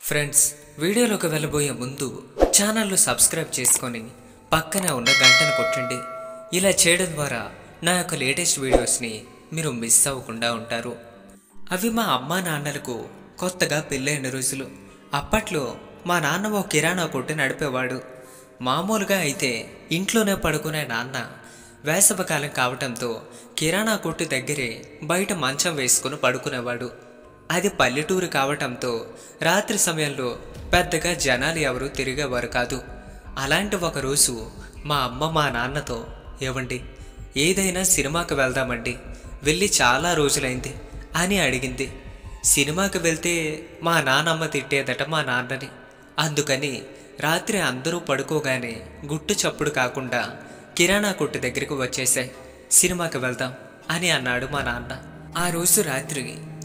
Friends, వీడియోలోకి వెళ్ళబోయే ముందు ఛానల్ను సబ్స్క్రైబ్ చేసుకొని పక్కనే ఉన్న గంటను కొట్టండి. ఇలా చేయడం ద్వారా నా యొక్క లేటెస్ట్ వీడియోస్ని మీరు మిస్ అవ్వకుండా ఉంటారు. అవి మా అమ్మా నాన్నలకు కొత్తగా పెళ్ళైన రోజులు. అప్పట్లో మా నాన్న ఓ కిరాణా కొట్టు నడిపేవాడు. మామూలుగా అయితే ఇంట్లోనే పడుకునే నాన్న వేసవికాలం కావటంతో కిరాణా కొట్టు దగ్గరే బయట మంచం వేసుకుని పడుకునేవాడు. అది పల్లెటూరు కావటంతో రాత్రి సమయంలో పెద్దగా జనాలు ఎవరూ తిరిగేవారు కాదు. అలాంటి ఒకరోజు మా అమ్మ మా నాన్నతో, ఏవండి ఏదైనా సినిమాకి వెళ్దామండి, వెళ్ళి చాలా రోజులైంది అని అడిగింది. సినిమాకి వెళ్తే మా నాన్నమ్మ తిట్టేదట మా నాన్నని. అందుకని రాత్రి అందరూ పడుకోగానే గుట్టు చప్పుడు కాకుండా కిరాణా కొట్టు దగ్గరికి వచ్చేసాయి. సినిమాకి వెళ్దాం అని అన్నాడు మా నాన్న. ఆ రోజు రాత్రి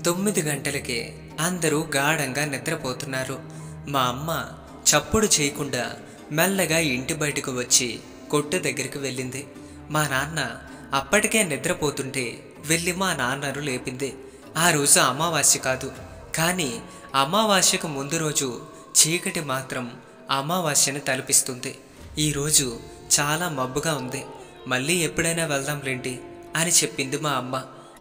9 గంటలకే అందరూ గాఢంగా నిద్రపోతున్నారు. మా అమ్మ చప్పుడు చేయకుండా మెల్లగా ఇంటి బయటకు వచ్చి కొట్టు దగ్గరికి వెళ్ళింది. మా నాన్న అప్పటికే నిద్రపోతుంటే వెళ్ళి మా నాన్నను లేపింది. ఆ రోజు అమావాస్య కాదు, కానీ అమావాస్యకు ముందు రోజు చీకటి మాత్రం అమావాస్యను తలపిస్తుంది. ఈరోజు చాలా మబ్బుగా ఉంది, మళ్ళీ ఎప్పుడైనా వెళ్దాంలేండి అని చెప్పింది మా అమ్మ.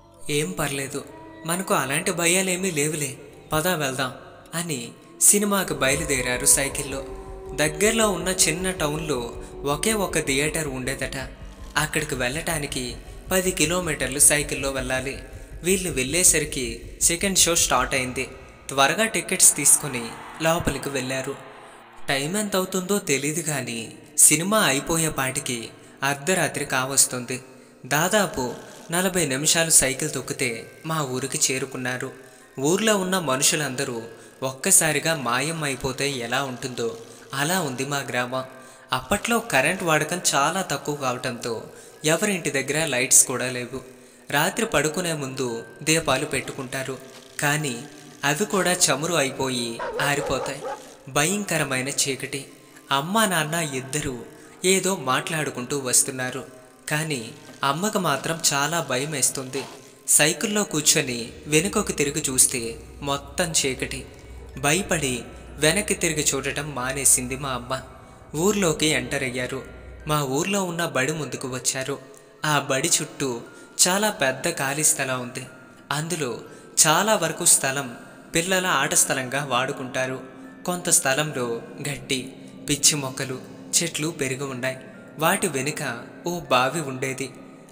ఏం పర్లేదు, మనకు అలాంటి భయాలేమీ లేవులే, పదా వెళ్దాం అని సినిమాకి బయలుదేరారు సైకిల్లో. దగ్గరలో ఉన్న చిన్న టౌన్లో ఒకే ఒక థియేటర్ ఉండేదట. అక్కడికి వెళ్ళటానికి 10 కిలోమీటర్లు సైకిల్లో వెళ్ళాలి. వీళ్ళు వెళ్ళేసరికి సెకండ్ షో స్టార్ట్ అయింది. త్వరగా టికెట్స్ తీసుకుని లోపలికి వెళ్ళారు. టైం ఎంత అవుతుందో తెలియదు, కానీ సినిమా అయిపోయేపాటికి అర్ధరాత్రి కావస్తుంది. దాదాపు 40 నిమిషాలు సైకిల్ తొక్కితే మా ఊరికి చేరుకున్నారు. ఊర్లో ఉన్న మనుషులందరూ ఒక్కసారిగా మాయం అయిపోతే ఎలా ఉంటుందో అలా ఉంది మా గ్రామం. అప్పట్లో కరెంట్ వాడకం చాలా తక్కువ కావటంతో ఎవరింటి దగ్గర లైట్స్ కూడా లేవు. రాత్రి పడుకునే ముందు దీపాలు పెట్టుకుంటారు, కానీ అవి కూడా చమురు అయిపోయి ఆరిపోతాయి. భయంకరమైన చీకటి. అమ్మా నాన్న ఇద్దరూ ఏదో మాట్లాడుకుంటూ వస్తున్నారు, కానీ అమ్మకు మాత్రం చాలా భయం వేస్తుంది. సైకిల్లో కూర్చొని వెనుకకు తిరిగి చూస్తే మొత్తం చీకటి. భయపడి వెనక్కి తిరిగి చూడటం మానేసింది మా అమ్మ. ఊర్లోకి ఎంటర్ అయ్యారు. మా ఊర్లో ఉన్న బడి ముందుకు వచ్చారు. ఆ బడి చుట్టూ చాలా పెద్ద ఖాళీ స్థలం ఉంది. అందులో చాలా వరకు స్థలం పిల్లల ఆట స్థలంగా వాడుకుంటారు. కొంత స్థలంలో గడ్డి, పిచ్చి మొక్కలు, చెట్లు పెరిగి ఉన్నాయి. వాటి వెనుక ఓ బావి ఉండేది.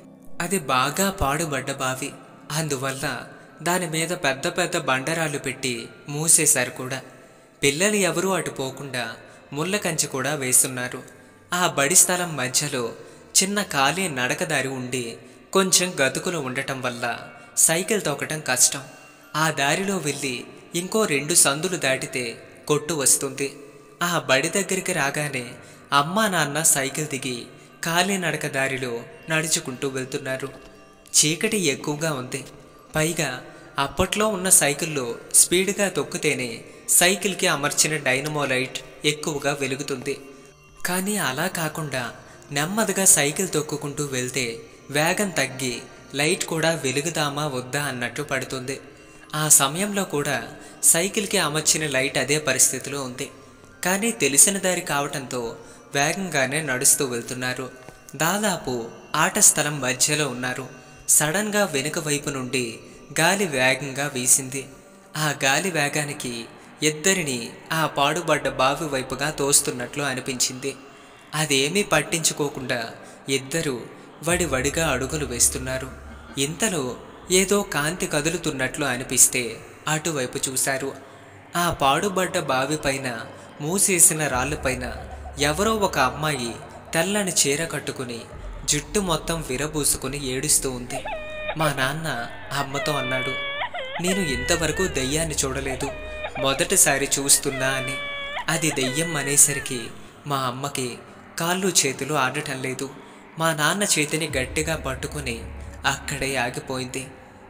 అది బాగా పాడుబడ్డ బావి. అందువల్ల దాని మీద పెద్ద పెద్ద బండరాళ్ళు పెట్టి మూసేశారు కూడా. పిల్లలు ఎవరూ అటు పోకుండా ముళ్ళ కంచె కూడా వేస్తున్నారు. ఆ బడి స్థలం మధ్యలో చిన్న ఖాళీ నడకదారి ఉండి కొంచెం గతుకులు ఉండటం వల్ల సైకిల్ తొక్కటం కష్టం. ఆ దారిలో వెళ్ళి ఇంకో 2 సందులు దాటితే కొట్టు వస్తుంది. ఆ బడి దగ్గరికి రాగానే అమ్మా నాన్న సైకిల్ దిగి ఖాళీ నడక దారిలో నడుచుకుంటూ వెళ్తున్నారు. చీకటి ఎక్కువగా ఉంది. పైగా అప్పట్లో ఉన్న సైకిల్లో స్పీడ్గా తొక్కితేనే సైకిల్కి అమర్చిన డైనమో లైట్ ఎక్కువగా వెలుగుతుంది. కానీ అలా కాకుండా నెమ్మదిగా సైకిల్ తొక్కుకుంటూ వెళ్తే వేగం తగ్గి లైట్ కూడా వెలుగుదామా వద్దా అన్నట్లు పడుతుంది. ఆ సమయంలో కూడా సైకిల్కి అమర్చిన లైట్ అదే పరిస్థితిలో ఉంది. కానీ తెలిసిన దారి కావటంతో వేగంగానే నడుస్తూ వెళ్తున్నారు. దాదాపు ఆట స్థలం మధ్యలో ఉన్నారు. సడన్గా వెనుక వైపు నుండి గాలి వేగంగా వీసింది. ఆ గాలి వేగానికి ఇద్దరిని ఆ పాడుబడ్డ బావి వైపుగా తోస్తున్నట్లు అనిపించింది. అదేమీ పట్టించుకోకుండా ఇద్దరూ వడివడిగా అడుగులు వేస్తున్నారు. ఇంతలో ఏదో కాంతి కదులుతున్నట్లు అనిపిస్తే అటువైపు చూశారు. ఆ పాడుబడ్డ బావి పైన మూసేసిన రాళ్ళపైన ఎవరో ఒక అమ్మాయి తెల్లని చీర కట్టుకుని జుట్టు మొత్తం విరబూసుకుని ఏడుస్తూ ఉంది. మా నాన్న అమ్మతో అన్నాడు, నేను ఇంతవరకు దెయ్యాన్ని చూడలేదు, మొదటిసారి చూస్తున్నా అని. అది దెయ్యం అనేసరికి మా అమ్మకి కాళ్ళు చేతులు ఆడటం లేదు. మా నాన్న చేతిని గట్టిగా పట్టుకుని అక్కడే ఆగిపోయింది.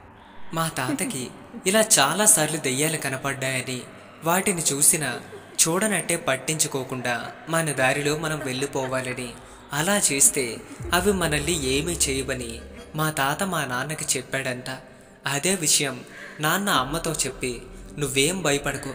మా తాతకి ఇలా చాలాసార్లు దెయ్యాలు కనపడ్డాయని, వాటిని చూసినా చూడనట్టే పట్టించుకోకుండా మన దారిలో మనం వెళ్ళిపోవాలని, అలా చేస్తే అవి మనల్ని ఏమీ చేయవని మా తాత మా నాన్నకి చెప్పాడంట. అదే విషయం నాన్న అమ్మతో చెప్పి, నువ్వేం భయపడకు,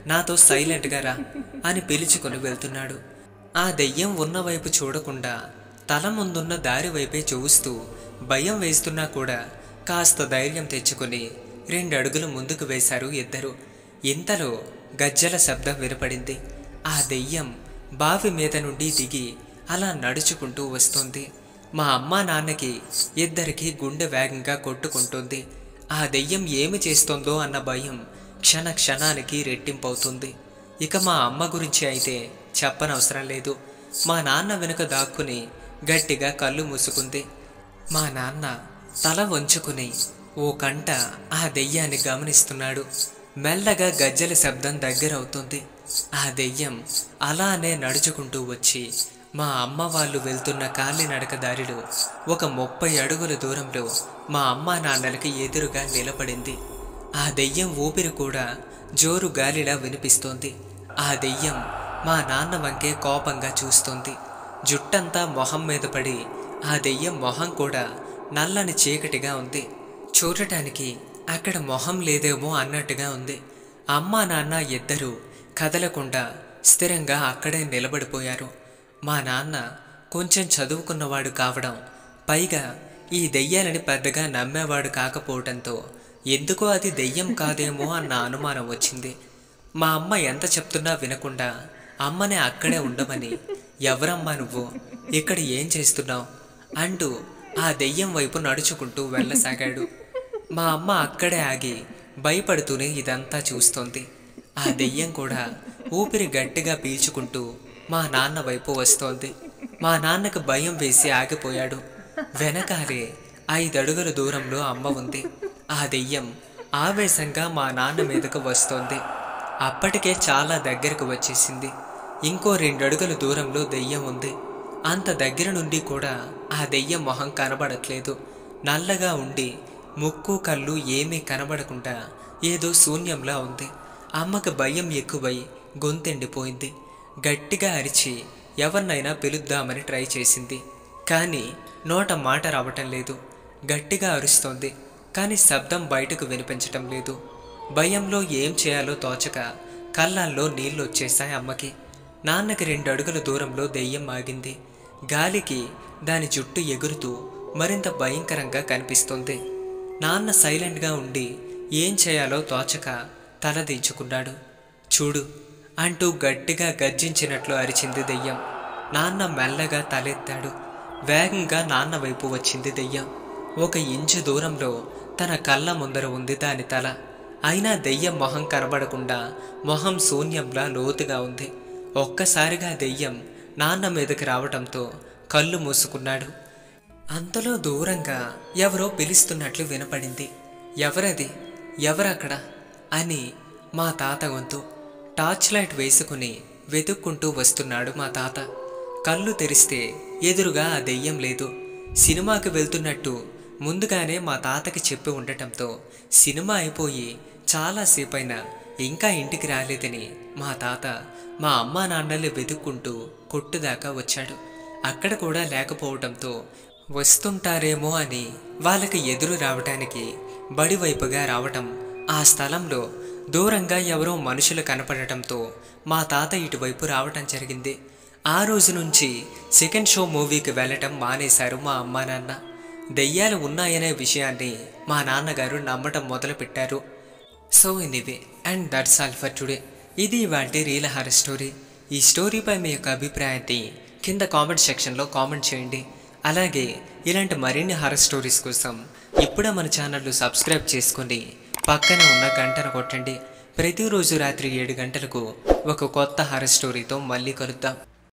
నాతో సైలెంట్గా రా అని పిలుచుకొని వెళ్తున్నాడు. ఆ దెయ్యం ఉన్న వైపు చూడకుండా తల ముందున్న దారి వైపే చూస్తూ భయం వేస్తున్నా కూడా కాస్త ధైర్యం తెచ్చుకొని 2 అడుగులు ముందుకు వేశారు ఇద్దరు. ఇంతలో గజ్జల శబ్దం వినపడింది. ఆ దెయ్యం బావి మీద నుండి దిగి అలా నడుచుకుంటూ వస్తుంది. మా అమ్మా నాన్నకి ఇద్దరికి గుండె వేగంగా కొట్టుకుంటుంది. ఆ దెయ్యం ఏమి చేస్తుందో అన్న భయం క్షణ క్షణానికి రెట్టింపవుతుంది. ఇక మా అమ్మ గురించి అయితే చెప్పనవసరం లేదు. మా నాన్న వెనుక దాక్కుని గట్టిగా కళ్ళు మూసుకుంది. మా నాన్న తల వంచుకుని ఓ కంట ఆ దెయ్యాన్ని గమనిస్తున్నాడు. మెల్లగా గజ్జల శబ్దం దగ్గరవుతుంది. ఆ దెయ్యం అలానే నడుచుకుంటూ వచ్చి మా అమ్మ వాళ్ళు వెళ్తున్న కాలినడక దారిలో ఒక 30 అడుగుల దూరంలో మా అమ్మా నాన్నలకి ఎదురుగా నిలబడింది. ఆ దెయ్యం ఊపిరి కూడా జోరు గాలిలా వినిపిస్తోంది. ఆ దెయ్యం మా నాన్న వంకే కోపంగా చూస్తోంది. జుట్టంతా మొహం మీద పడి ఆ దెయ్యం మొహం కూడా నల్లని చీకటిగా ఉంది. చూడటానికి అక్కడ మొహం లేదేమో అన్నట్టుగా ఉంది. అమ్మా నాన్న ఇద్దరూ కదలకుండా స్థిరంగా అక్కడే నిలబడిపోయారు. మా నాన్న కొంచెం చదువుకున్నవాడు కావడం, పైగా ఈ దెయ్యాలని పెద్దగా నమ్మేవాడు కాకపోవడంతో ఎందుకో అది దెయ్యం కాదేమో అన్న అనుమానం వచ్చింది. మా అమ్మ ఎంత చెప్తున్నా వినకుండా అమ్మనే అక్కడే ఉండమని, ఎవరమ్మా నువ్వు, ఇక్కడ ఏం చేస్తున్నావు అంటూ ఆ దెయ్యం వైపు నడుచుకుంటూ వెళ్ళసాగాడు. మా అమ్మ అక్కడే ఆగి భయపడుతూనే ఇదంతా చూస్తోంది. ఆ దెయ్యం కూడా ఊపిరి గట్టిగా పీల్చుకుంటూ మా నాన్న వైపు వస్తోంది. మా నాన్నకు భయం వేసి ఆగిపోయాడు. వెనకాలే 5 అడుగుల దూరంలో అమ్మ ఉంది. ఆ దెయ్యం ఆవేశంగా మా నాన్న మీదకు వస్తోంది. అప్పటికే చాలా దగ్గరకు వచ్చేసింది. ఇంకో 2 అడుగుల దూరంలో దెయ్యం ఉంది. అంత దగ్గర నుండి కూడా ఆ దెయ్యం మొహం కనబడట్లేదు. నల్లగా ఉండి ముక్కు కళ్ళు ఏమీ కనబడకుండా ఏదో శూన్యంలా ఉంది. అమ్మకు భయం ఎక్కువై గొంతెండిపోయింది. గట్టిగా అరిచి ఎవరినైనా పిలుద్దామని ట్రై చేసింది. కానీ నోట మాట రావటం లేదు. గట్టిగా అరుస్తోంది, కానీ శబ్దం బయటకు వినిపించటం లేదు. భయంలో ఏం చేయాలో తోచక కళ్ళల్లో నీళ్లు వచ్చేశాయి అమ్మకి. నాన్నకి 2 అడుగుల దూరంలో దెయ్యం ఆగింది. గాలికి దాని జుట్టు ఎగురుతూ మరింత భయంకరంగా కనిపిస్తుంది. నాన్న సైలెంట్గా ఉండి ఏం చేయాలో తోచక తల దించుకున్నాడు. చూడు అంటూ గట్టిగా గర్జించినట్లు అరిచింది దెయ్యం. నాన్న మెల్లగా తలెత్తాడు. వేగంగా నాన్న వైపు వచ్చింది దెయ్యం. 1 ఇంచు దూరంలో తన కళ్ళ ముందర ఉంది దాని తల. అయినా దెయ్యం మొహం కనబడకుండా మొహం శూన్యంలా లోతుగా ఉంది. ఒక్కసారిగా దెయ్యం నాన్న మీదకి రావటంతో కళ్ళు మూసుకున్నాడు. అంతలో దూరంగా ఎవరో పిలుస్తున్నట్లు వినపడింది. ఎవరది, ఎవరక్కడ అని మా తాత గొంతు. టార్చ్ లైట్ వేసుకుని వెతుక్కుంటూ వస్తున్నాడు మా తాత. కళ్ళు తెరిస్తే ఎదురుగా ఆ దెయ్యం లేదు. సినిమాకి వెళ్తున్నట్టు ముందుగానే మా తాతకి చెప్పి ఉండటంతో సినిమా అయిపోయి చాలాసేపైనా ఇంకా ఇంటికి రాలేదని మా తాత మా అమ్మా నాన్నల్ని వెతుక్కుంటూ కొట్టుదాకా వచ్చాడు. అక్కడ కూడా లేకపోవడంతో వస్తుంటారేమో అని వాళ్ళకి ఎదురు రావటానికి బడివైపుగా రావటం, ఆ స్థలంలో దూరంగా ఎవరో మనుషులు కనపడటంతో మా తాత ఇటువైపు రావటం జరిగింది. ఆ రోజు నుంచి సెకండ్ షో మూవీకి వెళ్ళటం మానేశారు మా అమ్మా నాన్న. దెయ్యాలు ఉన్నాయనే విషయాన్ని మా నాన్నగారు నమ్మటం మొదలుపెట్టారు. So anyway, and that's all for today. ఇది ఇవాల్టి రియల్ హారర్ స్టోరీ. ఈ స్టోరీపై మీ యొక్క అభిప్రాయాన్ని కింద కామెంట్ సెక్షన్లో కామెంట్ చేయండి. అలాగే ఇలాంటి మరిన్ని హారర్ స్టోరీస్ కోసం ఇప్పుడే మన ఛానల్ను సబ్స్క్రైబ్ చేసుకొని పక్కన ఉన్న గంటను కొట్టండి. ప్రతిరోజు రాత్రి 7 గంటలకు ఒక కొత్త హారర్ స్టోరీతో మళ్ళీ కలుద్దాం.